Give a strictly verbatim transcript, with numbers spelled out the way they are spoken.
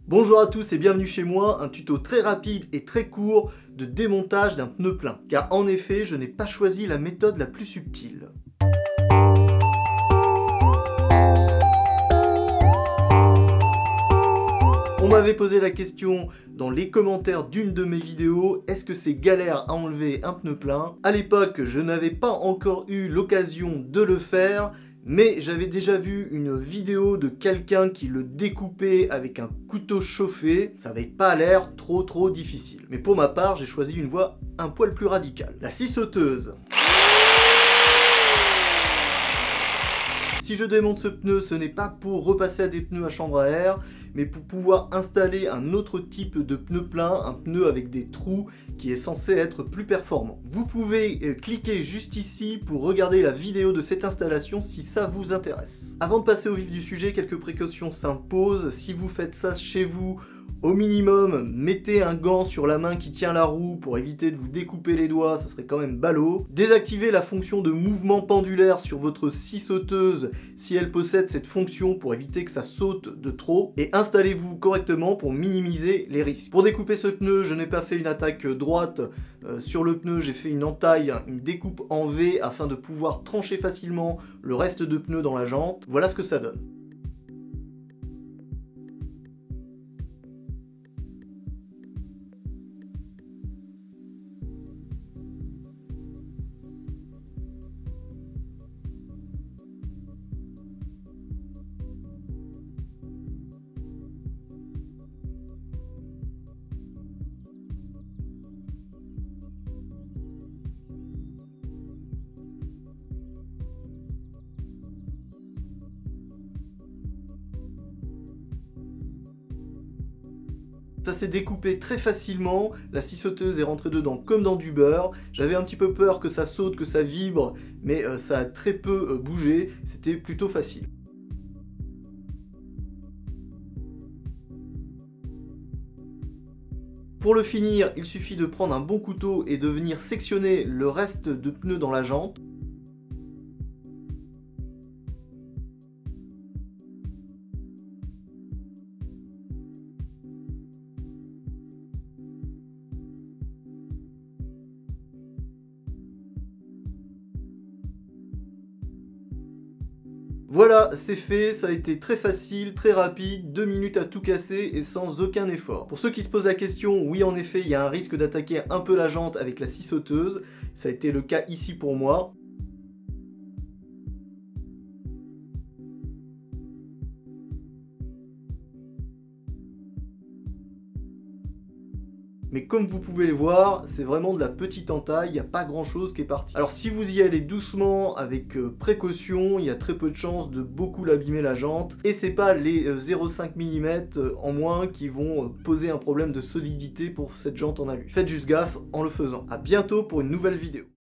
Bonjour à tous et bienvenue chez moi, un tuto très rapide et très court de démontage d'un pneu plein. Car en effet, je n'ai pas choisi la méthode la plus subtile. On m'avait posé la question dans les commentaires d'une de mes vidéos, est-ce que c'est galère à enlever un pneu plein? À l'époque, je n'avais pas encore eu l'occasion de le faire, mais j'avais déjà vu une vidéo de quelqu'un qui le découpait avec un couteau chauffé. Ça n'avait pas l'air trop trop difficile. Mais pour ma part, j'ai choisi une voie un poil plus radicale. La scie sauteuse. Si je démonte ce pneu, ce n'est pas pour repasser à des pneus à chambre à air, mais pour pouvoir installer un autre type de pneu plein, un pneu avec des trous qui est censé être plus performant. Vous pouvez euh, cliquer juste ici pour regarder la vidéo de cette installation si ça vous intéresse. Avant de passer au vif du sujet, quelques précautions s'imposent. Si vous faites ça chez vous, au minimum, mettez un gant sur la main qui tient la roue pour éviter de vous découper les doigts, ça serait quand même ballot. Désactivez la fonction de mouvement pendulaire sur votre scie sauteuse si elle possède cette fonction pour éviter que ça saute de trop. Et installez-vous correctement pour minimiser les risques. Pour découper ce pneu, je n'ai pas fait une attaque droite euh, sur le pneu, j'ai fait une entaille, une découpe en V afin de pouvoir trancher facilement le reste de pneu dans la jante. Voilà ce que ça donne. Ça s'est découpé très facilement, la scie sauteuse est rentrée dedans comme dans du beurre. J'avais un petit peu peur que ça saute, que ça vibre, mais euh, ça a très peu euh, bougé, c'était plutôt facile. Pour le finir, il suffit de prendre un bon couteau et de venir sectionner le reste de pneus dans la jante. Voilà, c'est fait, ça a été très facile, très rapide, deux minutes à tout casser et sans aucun effort. Pour ceux qui se posent la question, oui en effet, il y a un risque d'attaquer un peu la jante avec la scie sauteuse, ça a été le cas ici pour moi. Mais comme vous pouvez le voir, c'est vraiment de la petite entaille, il n'y a pas grand chose qui est parti. Alors si vous y allez doucement, avec euh, précaution, il y a très peu de chances de beaucoup l'abîmer la jante. Et c'est pas les euh, zéro virgule cinq millimètres euh, en moins qui vont euh, poser un problème de solidité pour cette jante en alu. Faites juste gaffe en le faisant. A bientôt pour une nouvelle vidéo.